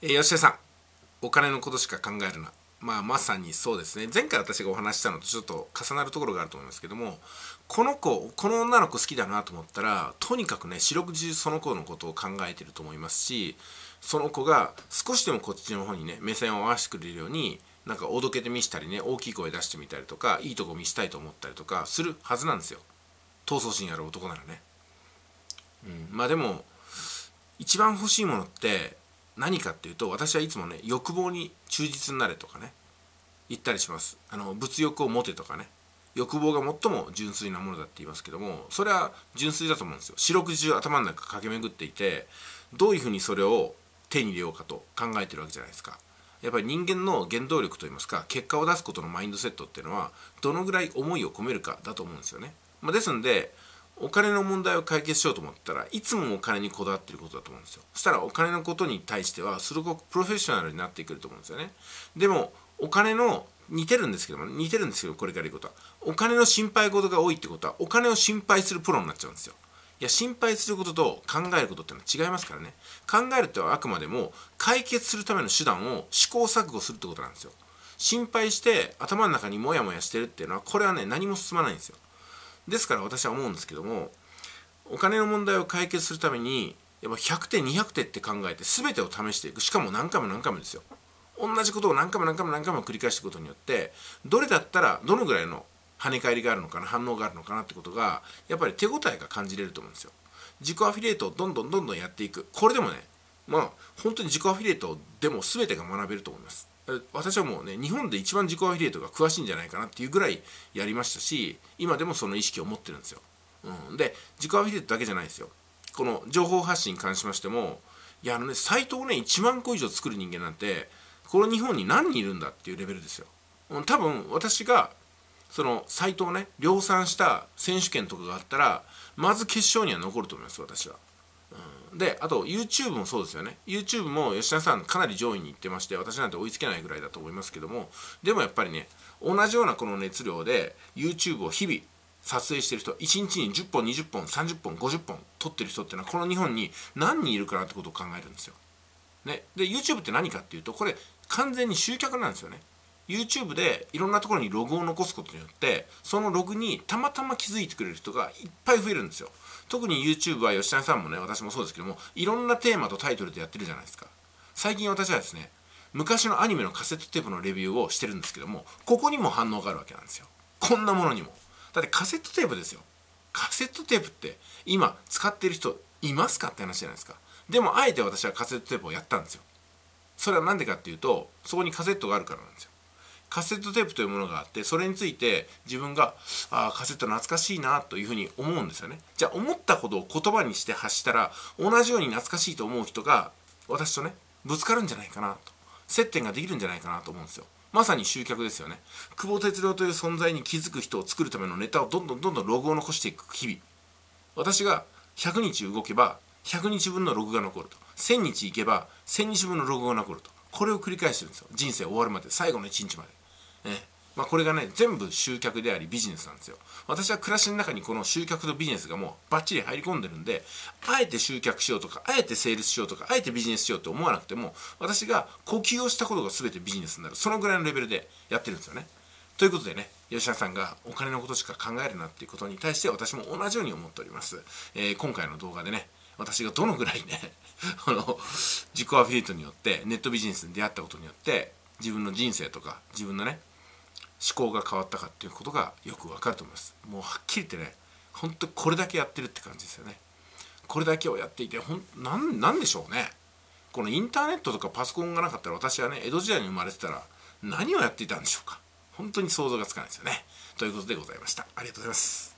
吉田さん、お金のことしか考えるな。まさにそうですね。前回私がお話ししたのとちょっと重なるところがあると思いますけども、この女の子好きだなと思ったら、とにかくね、四六時中その子のことを考えてると思いますし、その子が少しでもこっちの方にね、目線を合わせてくれるように、なんかおどけてみしたりね、大きい声出してみたりとか、いいとこ見したいと思ったりとかするはずなんですよ。闘争心ある男ならね。でも、一番欲しいものって何かっていうと、私はいつもね、欲望に忠実になれとかね、言ったりします。物欲を持てとかね、欲望が最も純粋なものだって言いますけども、それは純粋だと思うんですよ。四六時中頭の中駆け巡っていて、どういうふうにそれを手に入れようかと考えてるわけじゃないですか。やっぱり人間の原動力といいますか、結果を出すことのマインドセットっていうのは、どのぐらい思いを込めるかだと思うんですよね。ですんで、お金の問題を解決しようと思ったらいつもお金にこだわっていることだと思うんですよ。そしたらお金のことに対してはすごくプロフェッショナルになってくると思うんですよね。でもお金の似てるんですけどこれから言うことはお金の心配事が多いってことはお金を心配するプロになっちゃうんですよ。いや、心配することと考えることってのは違いますからね。考えるってはあくまでも解決するための手段を試行錯誤するってことなんですよ。心配して頭の中にモヤモヤしてるっていうのはこれはね、何も進まないんですよ。ですから私は思うんですけども、お金の問題を解決するためにやっぱ100点200点って考えて全てを試していく。しかも何回も何回もですよ。同じことを何回も何回も何回も繰り返していくことによって、どれだったらどのぐらいの跳ね返りがあるのかな、反応があるのかなってことがやっぱり手応えが感じれると思うんですよ。自己アフィリエイトをどんどんやっていく。これでもね、本当に自己アフィリエイトでも全てが学べると思います。私はもうね、日本で一番自己アフィリエイトが詳しいんじゃないかなっていうぐらいやりましたし、今でもその意識を持ってるんですよ。で、自己アフィリエイトだけじゃないですよ。この情報発信に関しましても、いやサイトをね、1万個以上作る人間なんて、この日本に何人いるんだっていうレベルですよ。多分私がそのサイトをね、量産した選手権とかがあったら、まず決勝には残ると思います、私は。で、あと YouTube もそうですよね。 YouTube も吉田さんかなり上位に行ってまして、私なんて追いつけないぐらいだと思いますけども、でもやっぱりね、同じようなこの熱量で YouTube を日々撮影してる人、1日に10本20本30本50本撮ってる人っていうのはこの日本に何人いるかなってことを考えるんですよ。ね、で YouTube って何かっていうと、これ完全に集客なんですよね。 YouTube でいろんなところにログを残すことによって、そのログにたまたま気づいてくれる人がいっぱい増えるんですよ。特に YouTube は吉谷さんもね、私もそうですけども、いろんなテーマとタイトルでやってるじゃないですか。最近私はですね、昔のアニメのカセットテープのレビューをしてるんですけども、ここにも反応があるわけなんですよ。こんなものにも。だってカセットテープですよ。カセットテープって今使ってる人いますかって話じゃないですか。でもあえて私はカセットテープをやったんですよ。それは何でかっていうと、そこにカセットがあるからなんですよ。カセットテープというものがあって、それについて自分がカセット懐かしいなというふうに思うんですよね。じゃあ思ったことを言葉にして発したら、同じように懐かしいと思う人が私とね、ぶつかるんじゃないかなと、接点ができるんじゃないかなと思うんですよ。まさに集客ですよね。久保哲郎という存在に気づく人を作るためのネタをどんどんログを残していく日々。私が100日動けば100日分のログが残ると、1000日いけば1000日分のログが残ると、これを繰り返してるんですよ。人生終わるまで、最後の1日まで。これがね、全部集客でありビジネスなんですよ。私は暮らしの中にこの集客とビジネスがもうバッチリ入り込んでるんで、あえて集客しようとか、あえてセールスしようとか、あえてビジネスしようと思わなくても、私が呼吸をしたことが全てビジネスになる、そのぐらいのレベルでやってるんですよね。ということでね、吉田さんがお金のことしか考えるなっていうことに対して私も同じように思っております。今回の動画でね、私がどのぐらいね自己アフィリエイトによってネットビジネスに出会ったことによって自分の人生とか自分のね思考が変わったかっていうことがよくわかると思います。もうはっきり言ってね、本当にこれだけやってるって感じですよね。これだけをやっていてなんでしょうね。このインターネットとかパソコンがなかったら、私はね、江戸時代に生まれてたら何をやっていたんでしょうか。本当に想像がつかないですよね。ということでございました。ありがとうございます。